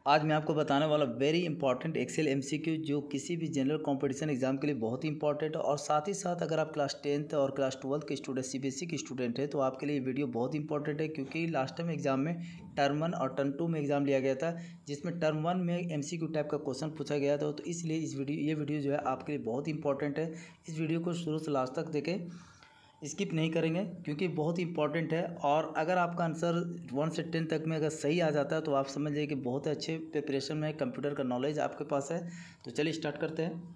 आज मैं आपको बताने वाला वेरी इंपॉर्टेंट एक्सेल एमसीक्यू जो किसी भी जनरल कंपटीशन एग्जाम के लिए बहुत ही इंपॉर्टेंट है। और साथ ही साथ अगर आप क्लास 10th और क्लास 12th के स्टूडेंट सीबीएसई के स्टूडेंट है तो आपके लिए ये वीडियो बहुत इंपॉर्टेंट है, क्योंकि लास्ट टाइम एग्जाम में टर्म 1 और टर्म 2 में एग्जाम लिया गया था, जिसमें टर्म 1 में एमसीक्यू टाइप का क्वेश्चन पूछा गया था। तो इसलिए ये वीडियो जो है आपके लिए बहुत इंपॉर्टेंट है। इस वीडियो को शुरू से लास्ट तक देखें, स्किप नहीं करेंगे, क्योंकि बहुत ही इंपॉर्टेंट है। और अगर आपका आंसर 1 से 10 तक में अगर सही आ जाता है तो आप समझ जाइए कि बहुत अच्छे प्रिपरेशन में कंप्यूटर का नॉलेज आपके पास है। तो चलिए स्टार्ट करते हैं।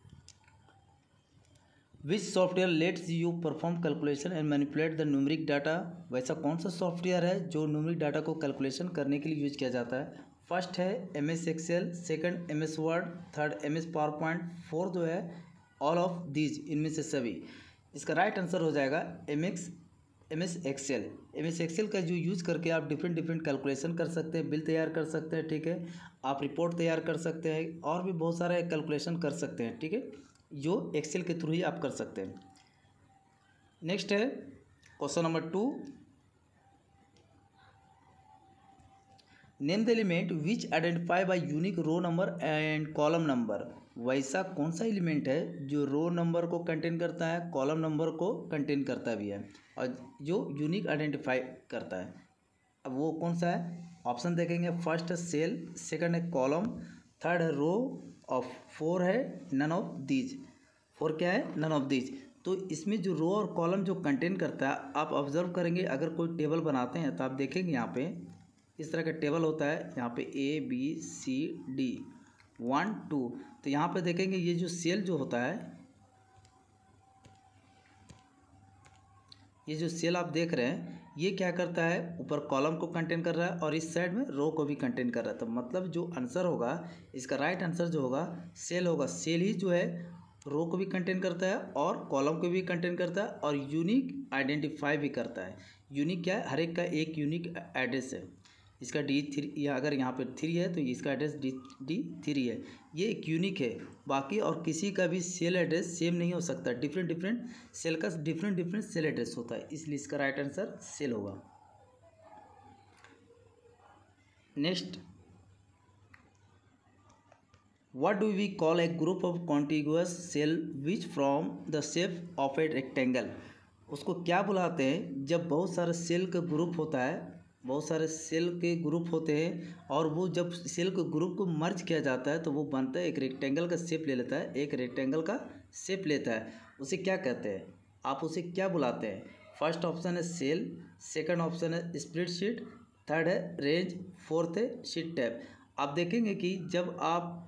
Which software lets you perform calculation and manipulate the numeric data. वैसा कौन सा सॉफ्टवेयर है जो न्यूमेरिक डाटा को कैलकुलेशन करने के लिए यूज किया जाता है? फर्स्ट है MS Excel, second MS Word, third MS PowerPoint, fourth जो है ऑल ऑफ दीज, इनमें से सभी। इसका राइट आंसर हो जाएगा MS एक्सेल। MS एक्सेल का जो यूज़ करके आप डिफरेंट कैलकुलेशन कर सकते हैं, बिल तैयार कर सकते हैं, ठीक है, आप रिपोर्ट तैयार कर सकते हैं और भी बहुत सारे कैलकुलेशन कर सकते हैं, ठीक है, जो एक्सेल के थ्रू ही आप कर सकते हैं। नेक्स्ट है question number 2, name the element which identify by unique row number and column number. वैसा कौन सा एलिमेंट है जो रो नंबर को कंटेन करता है, कॉलम नंबर को कंटेन करता भी है और जो यूनिक आइडेंटिफाई करता है? अब वो कौन सा है? ऑप्शन देखेंगे, फर्स्ट है सेल, सेकंड है कॉलम, थर्ड है रो और फोर है नन ऑफ दीज। फोर क्या है? None of these. तो इसमें जो रो और कॉलम जो कंटेन करता है, आप ऑब्जर्व करेंगे, अगर कोई टेबल बनाते हैं तो आप देखेंगे यहाँ पे इस तरह का टेबल होता है, यहाँ पे ABCD 1 2। तो यहाँ पे देखेंगे ये जो सेल जो होता है, ये जो सेल आप देख रहे हैं, ये क्या करता है, ऊपर कॉलम को कंटेन कर रहा है और इस साइड में रो को भी कंटेन कर रहा है। तो मतलब जो आंसर होगा, इसका राइट आंसर जो होगा सेल होगा। सेल ही जो है रो को भी कंटेन करता है और कॉलम को भी कंटेन करता है और यूनिक आइडेंटिफाई भी करता है। यूनिक क्या है? हर एक का एक यूनिक एड्रेस है। इसका D3 या अगर यहाँ पे 3 है तो इसका एड्रेस D3 है। ये एक यूनिक है, बाकी और किसी का भी सेल एड्रेस सेम नहीं हो सकता। डिफरेंट सेल का डिफरेंट सेल एड्रेस होता है, इसलिए इसका राइट आंसर सेल होगा। Next, what do we call a group of contiguous cell which from the shape of a rectangle. उसको क्या बुलाते हैं जब बहुत सारे सेल का ग्रुप होता है, बहुत सारे सेल के ग्रुप होते हैं और वो जब सेल के ग्रुप को मर्ज किया जाता है तो वो बनता है, एक रेक्टेंगल का शेप ले लेता है, एक रेक्टेंगल का शेप लेता है। उसे क्या कहते हैं? आप उसे क्या बुलाते हैं? फर्स्ट ऑप्शन है सेल, सेकंड ऑप्शन है स्प्रेडशीट, थर्ड है रेंज, फोर्थ है शीट टैब। आप देखेंगे कि जब आप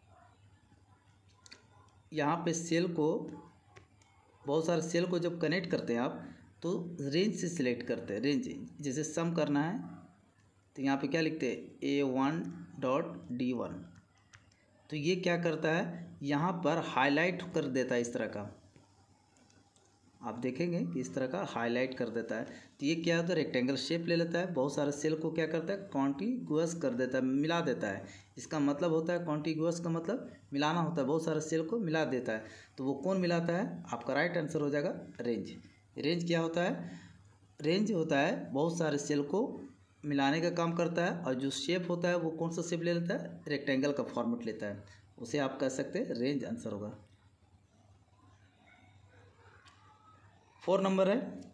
यहाँ पे सेल को, बहुत सारे सेल को जब कनेक्ट करते हैं आप, तो रेंज से सिलेक्ट करते हैं। रेंज जैसे सम करना है तो यहाँ पे क्या लिखते हैं, A1.D1। तो ये क्या करता है, यहाँ पर हाईलाइट कर देता है, इस तरह का आप देखेंगे कि इस तरह का हाईलाइट कर देता है। तो ये क्या होता है, रेक्टेंगल शेप ले लेता है, बहुत सारे सेल को क्या करता है, कॉन्टिग्यूअस कर देता है, मिला देता है। इसका मतलब होता है, कॉन्टिग्यूअस का मतलब मिलाना होता है, बहुत सारे सेल को मिला देता है। तो वो कौन मिलाता है? आपका राइट आंसर हो जाएगा रेंज। रेंज क्या होता है? रेंज होता है बहुत सारे सेल को मिलाने का काम करता है, और जो शेप होता है वो कौन सा शेप ले लेता है, रेक्टेंगल का फॉर्मेट लेता है, उसे आप कह सकते हैं रेंज आंसर होगा। 4 नंबर है,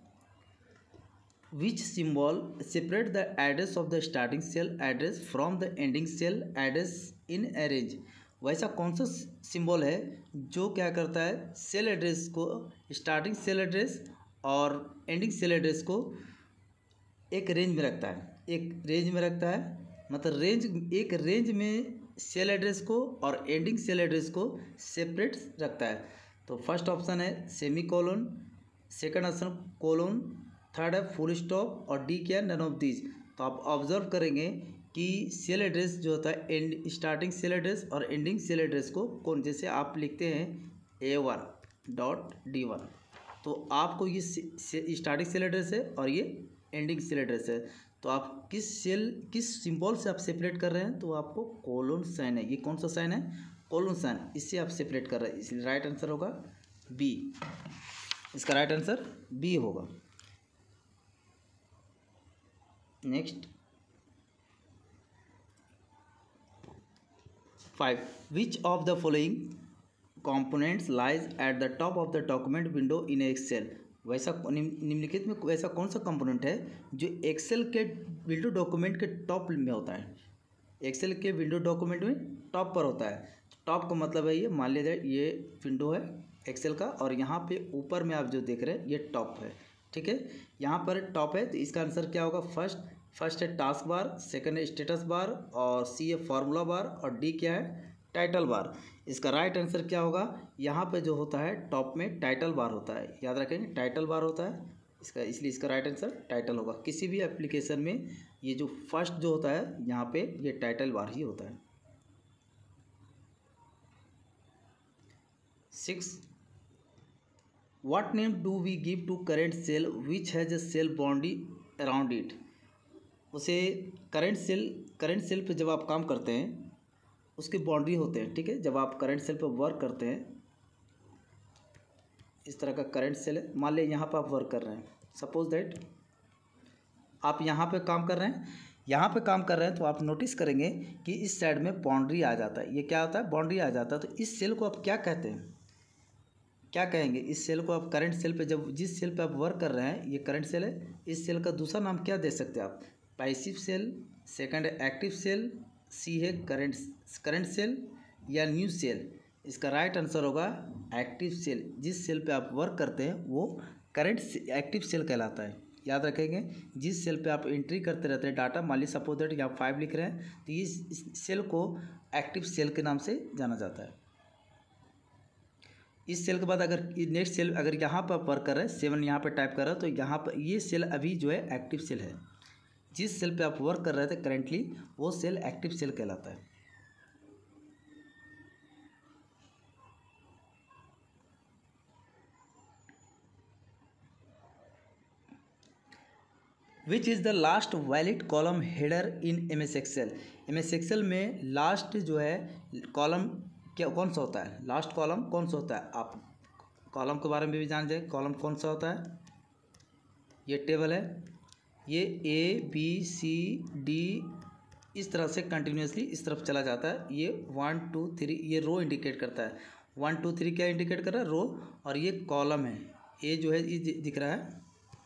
which symbol separate the address of the starting cell address from the ending cell address in a range. वैसा कौन सा सिंबल है जो क्या करता है, सेल एड्रेस को, स्टार्टिंग सेल एड्रेस और एंडिंग सेल एड्रेस को एक रेंज में रखता है, एक रेंज में रखता है। मतलब रेंज, एक रेंज में सेल एड्रेस को और एंडिंग सेल एड्रेस को सेपरेट रखता है। तो फर्स्ट ऑप्शन है semi colon, second option colon, third है फुल स्टॉप और डी क्या है, नन ऑफ दीज। तो आप ऑब्जर्व करेंगे कि सेल एड्रेस जो होता है, एंड स्टार्टिंग सेल एड्रेस और एंडिंग सेल एड्रेस को कौन, जैसे आप लिखते हैं A1.D1, तो आपको ये स्टार्टिंग सेल एड्रेस है और ये एंडिंग सेल एड्रेस है। तो आप किस सिंबल से आप सेपरेट कर रहे हैं, तो आपको कोलन साइन है। ये कौन सा साइन है? कोलन साइन, इससे आप सेपरेट कर रहे हैं, इसलिए राइट आंसर होगा बी। इसका राइट आंसर बी होगा। Next, 5. Which of the following components lies at the top of the document window in Excel? वैसा निम्नलिखित में वैसा कौन सा कंपोनेंट है जो एक्सेल के विंडो डॉक्यूमेंट के टॉप में होता है? एक्सेल के विंडो डॉक्यूमेंट में टॉप पर होता है। टॉप का मतलब है ये, मान लीजिए ये विंडो है एक्सेल का और यहाँ पे ऊपर में आप जो देख रहे हैं ये टॉप है, ठीक है। यहाँ पर टॉप है तो इसका आंसर क्या होगा? फर्स्ट है टास्क बार, सेकंड है स्टेटस बार और सी है फार्मूला बार और डी क्या है? Title bar. इसका राइट आंसर क्या होगा? यहाँ पे जो होता है टॉप में टाइटल बार होता है, याद रखेंगे टाइटल बार होता है इसका, इसलिए इसका राइट आंसर टाइटल होगा। किसी भी एप्लीकेशन में ये जो फर्स्ट जो होता है यहाँ पे ये टाइटल बार ही होता है। 6. What name do we give to current cell which has a cell boundary around it? उसे करंट सेल पे जब आप काम करते हैं उसकी बाउंड्री होते हैं, ठीक है। जब आप करंट सेल पे वर्क करते हैं, इस तरह का करंट सेल है, मान लें यहाँ पर आप वर्क कर रहे हैं, सपोज दैट आप यहाँ पे काम कर रहे हैं, यहाँ पे काम कर रहे हैं तो आप नोटिस करेंगे कि इस साइड में बाउंड्री आ जाता है। ये क्या होता है? बाउंड्री आ जाता है। तो इस सेल को आप क्या कहते हैं? क्या कहेंगे? इस सेल को आप करंट सेल पे जब जिस सेल पे आप वर्क कर रहे हैं ये करंट सेल है, इस सेल का दूसरा नाम क्या दे सकते हैं आप? पैसिव सेल, सेकंड है एक्टिव सेल, सी है करंट सेल या न्यू सेल। इसका राइट आंसर होगा एक्टिव सेल। जिस सेल पे आप वर्क करते हैं वो करंट एक्टिव सेल कहलाता है। याद रखेंगे, जिस सेल पे आप एंट्री करते रहते हैं डाटा, मान लीजिए सपोज दैट यहाँ 5 लिख रहे हैं तो इस सेल को एक्टिव सेल के नाम से जाना जाता है। इस सेल के बाद अगर नेक्स्ट सेल अगर यहाँ पर आप वर्क कर रहे हैं, 7 यहाँ पर टाइप कर रहे हैं तो यहाँ पर ये सेल अभी जो है एक्टिव सेल है। जिस सेल पे आप वर्क कर रहे थे करेंटली वो सेल एक्टिव सेल कहलाता है। Which is the last valid column header in MS Excel? MS Excel में लास्ट जो है कॉलम क्या कौन सा होता है? लास्ट कॉलम कौन सा होता है? आप कॉलम के बारे में भी जान जाए, कॉलम कौन सा होता है? ये टेबल है, ये ABCD इस तरह से कंटिन्यूसली इस तरफ चला जाता है। ये 1 2 3 ये रो इंडिकेट करता है। 1 2 3 क्या इंडिकेट कर रहा है? रो। और ये कॉलम है, ए जो है ये दिख रहा है,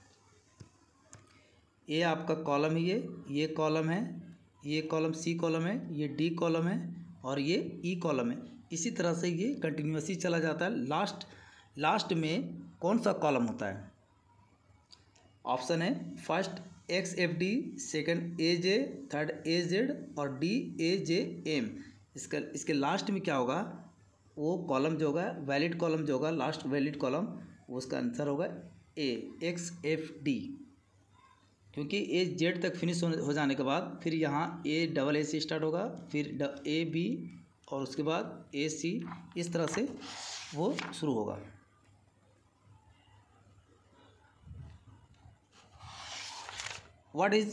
ये आपका कॉलम ही है, ये कॉलम है, ये कॉलम C कॉलम है, ये D कॉलम है और ये E कॉलम है। इसी तरह से ये कंटिन्यूसली चला जाता है। लास्ट में कौन सा कॉलम होता है? ऑप्शन है first XFD, second AJ, third AZ और D AJM। इसके लास्ट में क्या होगा? वो कॉलम जो होगा वैलिड कॉलम जो होगा, लास्ट वैलिड कॉलम, उसका आंसर होगा A XFD। क्योंकि AZ तक फिनिश हो जाने के बाद फिर यहाँ AA से स्टार्ट होगा, फिर AB और उसके बाद AC, इस तरह से वो शुरू होगा। What is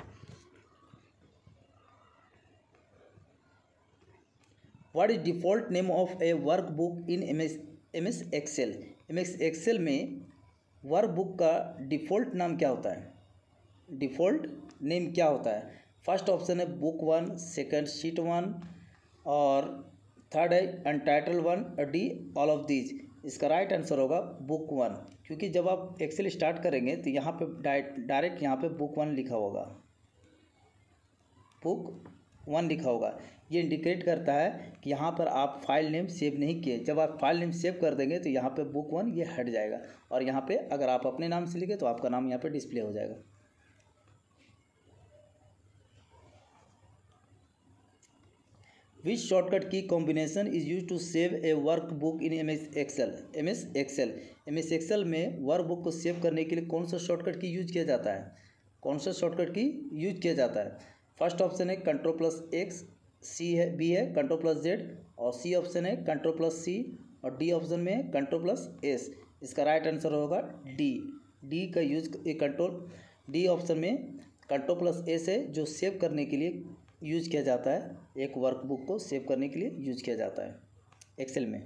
default name of a workbook in MS Excel? MS Excel में वर्कबुक का डिफ़ॉल्ट नाम क्या होता है? डिफ़ॉल्ट नेम क्या होता है? फर्स्ट ऑप्शन है बुक 1, सेकंड शीट 1 और थर्ड है अनटाइटल 1 और डी ऑल ऑफ दीज। इसका राइट आंसर होगा बुक 1, क्योंकि जब आप एक्सेल स्टार्ट करेंगे तो यहाँ पे डायरेक्ट यहाँ पे बुक 1 लिखा होगा, बुक 1 लिखा होगा। ये इंडिकेट करता है कि यहाँ पर आप फाइल नेम सेव नहीं किए। जब आप फाइल नेम सेव कर देंगे तो यहाँ पे बुक 1 ये हट जाएगा और यहाँ पे अगर आप अपने नाम से लिखे तो आपका नाम यहाँ पे डिस्प्ले हो जाएगा। Which shortcut key combination is used to save a workbook in MS Excel? MS Excel में वर्कबुक को सेव करने के लिए कौन सा शॉर्टकट की यूज किया जाता है? कौन सा शॉर्टकट की यूज किया जाता है? फर्स्ट ऑप्शन है Ctrl+X, B है Ctrl+Z और C ऑप्शन है Ctrl+C और D ऑप्शन में है Ctrl+S। इसका राइट आंसर होगा डी का यूज D ऑप्शन में Ctrl+S है जो सेव करने के लिए यूज किया जाता है, एक वर्कबुक को सेव करने के लिए यूज किया जाता है एक्सेल में।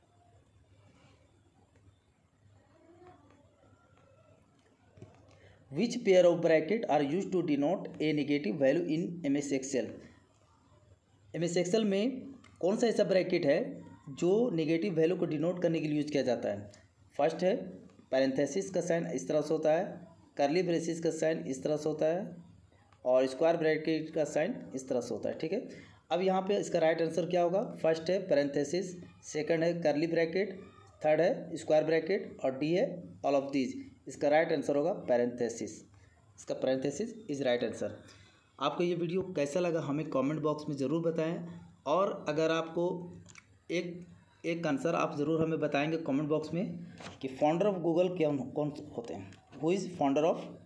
Which pair of bracket are use to denote a negative value in MS Excel? MS Excel में कौन सा ऐसा ब्रैकेट है जो नेगेटिव वैल्यू को डिनोट करने के लिए यूज किया जाता है? फर्स्ट है पैरेंथेसिस का साइन इस तरह से होता है, कर्ली ब्रेसिस का साइन इस तरह से होता है, और स्क्वायर ब्रैकेट का साइन इस तरह से होता है। ठीक है, अब यहाँ पे इसका राइट आंसर क्या होगा? फर्स्ट है पैरेंथेसिस, सेकंड है कर्ली ब्रैकेट, थर्ड है स्क्वायर ब्रैकेट, और डी है ऑल ऑफ दीज। इसका राइट आंसर होगा पैरेंथेसिस। इसका पैरेंथेसिस इज राइट आंसर। आपको ये वीडियो कैसा लगा हमें कमेंट बॉक्स में ज़रूर बताएं, और अगर आपको एक आंसर आप ज़रूर हमें बताएंगे कमेंट बॉक्स में कि फाउंडर ऑफ गूगल कौन होते हैं, who is founder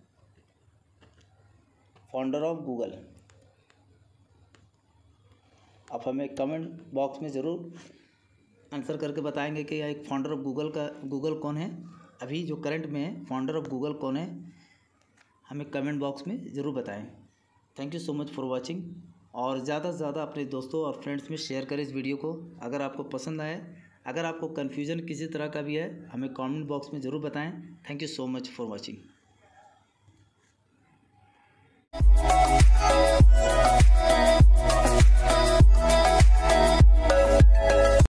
of Google. आप हमें कमेंट बॉक्स में ज़रूर आंसर करके बताएंगे कि एक फाउंडर ऑफ गूगल कौन है, अभी जो करंट में है फाउंडर ऑफ गूगल कौन है, हमें कमेंट बॉक्स में ज़रूर बताएं। Thank you so much for watching, और ज़्यादा से ज़्यादा अपने दोस्तों और फ्रेंड्स में शेयर करें इस वीडियो को। अगर आपको पसंद आए, अगर आपको कन्फ्यूज़न किसी तरह का भी है, हमें कमेंट बॉक्स में ज़रूर बताएं। Thank you so much for watching.